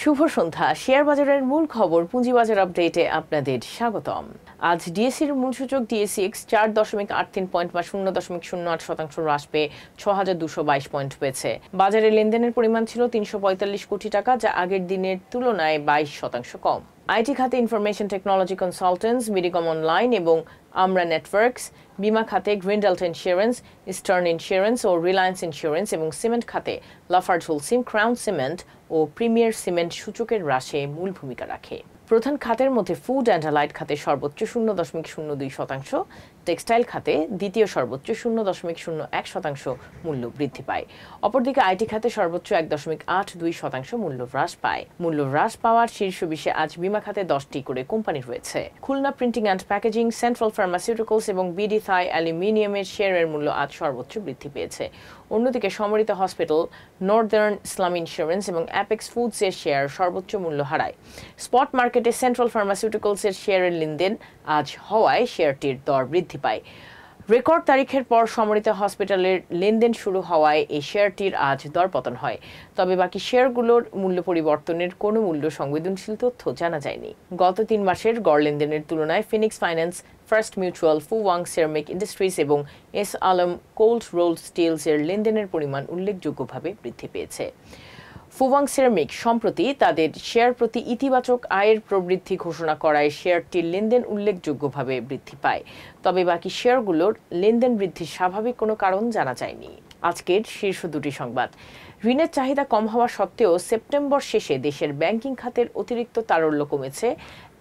শুভ সন্ধ্যা। Share বাজারের মূল খবর পুঁজিবাজার আপডেটে আপনাদের স্বাগতম। আজ ডিএসসির মূল সূচক ডিএসসিএক্স 4.83 পয়েন্ট বা 0.08% হ্রাস পেয়ে 6,222 পয়েন্ট পেয়েছে। বাজারে লেনদেনের পরিমাণ ছিল 345 কোটি টাকা, যা আগের দিনের তুলনায় 22% কম। আইটি খাতে information technology consultants, Medicom online এবং আমরা নেটওয়ার্কস, বিমা খাতে Green Delta Insurance, Eastern Insurance ও রিলায়েন্স ইন্স্যুরেন্স এবং সিমেন্ট খাতে লাফার্জ হোলসিম, ক্রাউন সিমেন্ট ও প্রিমিয়ার সিমেন্ট সূচকের হ্রাসে মূল ভূমিকা রাখে। প্রধান খাতের মধ্যে ফুড অ্যান্ড অ্যালাইড খাতে সর্বোচ্চ 0.02%, টেক্সটাইল খাতে দ্বিতীয় সর্বোচ্চ 0.01% মূল্য বৃদ্ধি পায়। অপরদিকে আইটি খাতে সর্বোচ্চ 1.82% মূল্য হ্রাস পায়। মূল্য হ্রাস পাওয়ার শীর্ষ বিশ্বে আজ বিমা খাতে 10টি করে কোম্পানি রয়েছে। Khulna printing and packaging, central pharmaceuticals এবং বিডি থাই অ্যালুমিনিয়ামের শেয়ারের মূল্য আজ সর্বোচ্চ বৃদ্ধি পেয়েছে। অন্যদিকে Samorita hospital, northern Islam insurance এবং অ্যাপেক্স ফুডসের শেয়ার সর্বোচ্চ মূল্য হারায়। স্পট মার্কেটে সেন্ট্রাল ফার্মাসিউটিক্যালসের শেয়ারের লেনদেন আজ হওয়ায় শেয়ারটির দর বৃদ্ধি পায়। রেকর্ড তারিখের পর সমরিত হসপিটালের লেনদেন শুরু হওয়ায় এই শেয়ারটির আজ দরপতন হয়। তবে বাকি শেয়ারগুলোর মূল্য পরিবর্তনের কোনো মূল্য সংবেদনশীল তথ্য জানা যায়নি। গত 3 মাসের গড় লেনদেনের তুলনায় Phoenix finance, first mutual, Fuwang ceramic industries এবং এস আলম কোল্ড রোলড স্টিলসের লেনদেনের পরিমাণ উল্লেখযোগ্যভাবে বৃদ্ধি পেয়েছে। ফুওয়াং সিরামিক সম্প্রতি তাদের শেয়ার প্রতি ইতিবাচক আয়ের প্রবৃদ্ধি ঘোষণা করায় শেয়ারটির লেনদেন উল্লেখযোগ্যভাবে বৃদ্ধি পায়। তবে বাকি শেয়ারগুলোর লেনদেন বৃদ্ধির স্বাভাবিক কোনো কারণ জানা যায়নি। আজকের শীর্ষ দুটি সংবাদ। ঋণের চাহিদা কম হওয়া সত্ত্বেও সেপ্টেম্বর শেষে দেশের ব্যাংকিং খাতের অতিরিক্ত তারল্য কমেছে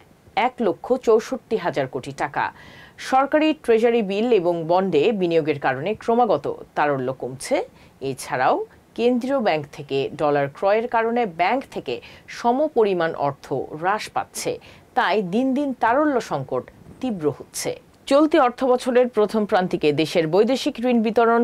1,64,000 কোটি টাকা। সরকারি ট্রেজারি বিল এবং বন্ডে বিনিয়োগের কারণে ক্রমাগত তারল্য কমছে। এছাড়াও কেন্দ্রীয় ব্যাংক থেকে ডলার ক্রয়ের কারণে ব্যাংক থেকে সমপরিমাণ অর্থ হ্রাস পাচ্ছে। তাই দিন দিন তারল্য সংকট তীব্র হচ্ছে। চলতি অর্থবছরের প্রথম প্রান্তিকে দেশের বৈদেশিক ঋণ বিতরণ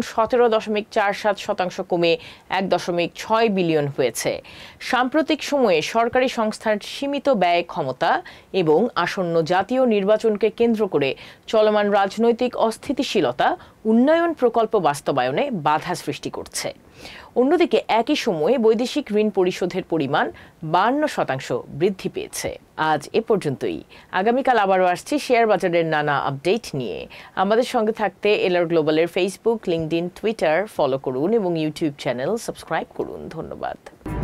17.47% কমে 1.6 বিলিয়ন হয়েছে। সাম্প্রতিক সময়ে সরকারি সংস্থার সীমিত ব্যয় ক্ষমতা এবং আসন্ন জাতীয় নির্বাচনকে কেন্দ্র করে চলমান রাজনৈতিক অস্থিতিশীলতা উন্নয়ন প্রকল্প বাস্তবায়নে বাধা সৃষ্টি করছে। অন্যদিকে একই সময়ে বৈদেশিক ঋণ পরিশোধের পরিমাণ 52% বৃদ্ধি পেয়েছে। আজ এ পর্যন্তই। আগামীকাল আবারও আসছি শেয়ার বাজারের নানা আপডেট নিয়ে। আমাদের সঙ্গে থাকতে এলআর গ্লোবালের ফেসবুক, লিঙ্কডইন, টুইটার ফলো করুন এবং ইউটিউব চ্যানেল সাবস্ক্রাইব করুন। ধন্যবাদ।